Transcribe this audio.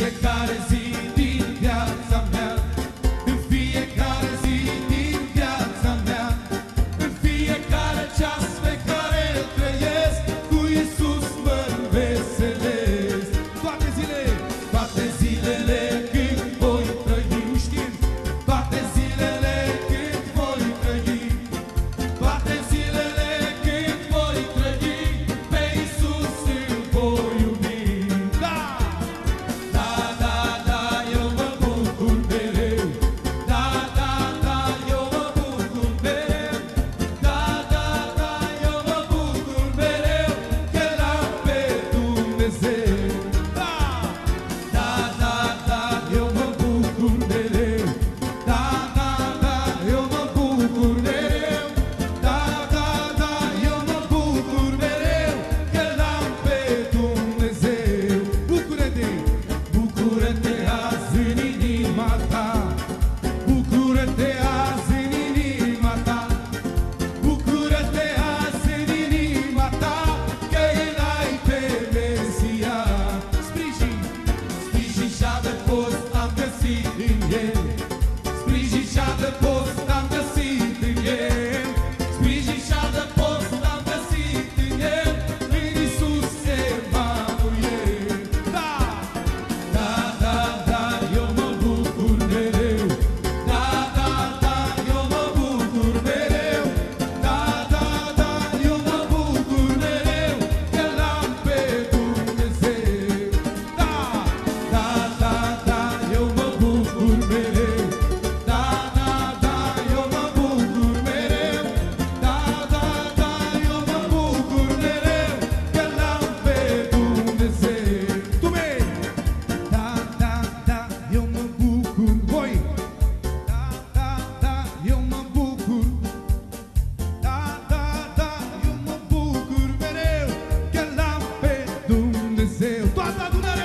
fiecare zi din viața mea, în fiecare zi din viața mea, în fiecare ceas pe care îl trăiesc, cu Iisus mă înveselesc. Toate zilele când voi trăi, nu știm, toate zilele când voi trăi, toate zilele când voi trăi, pe Iisus îl voi iubi. Da, da, da, da, eu mă bucur mereu. Da, da, da, eu mă bucur mereu. Da, da, da, eu mă bucur mereu, că l-am pe Dumnezeu. Da, da, da, da, eu mă bucur mereu. Da, da, da, eu mă bucur mereu. Da, da, da, eu mă bucur mereu, că l-am pe Dumnezeu. Bucură-te, bucură-te azi în inima ta. Bucură-te azi în inima ta. Bucură-te azi în inima ta, că îl ai pe Mesia. Sprijin, sprijin și adăpost am găsit în el. Sprijin și adăpost am găsit în el. Sprijin și adăpost am găsit în el, în Iisus Emanuel. Da, da, da, da, eu mă bucur mereu. Da, da, da, eu mă bucur mereu. Da, da, da, eu mă bucur mereu, că l-am pe Dumnezeu. Da, da, da, da, eu mă bucur mereu. Da, da, da, eu mă bucur mereu. Da, da, da, eu mă bucur mereu, că l-am pe Dumnezeu. Tu mei! Da, da, da, eu mă bucur. Voi! Da, da, da, eu mă bucur. Da, da, da, eu mă bucur mereu, că l-am pe Dumnezeu. Toată adunarea!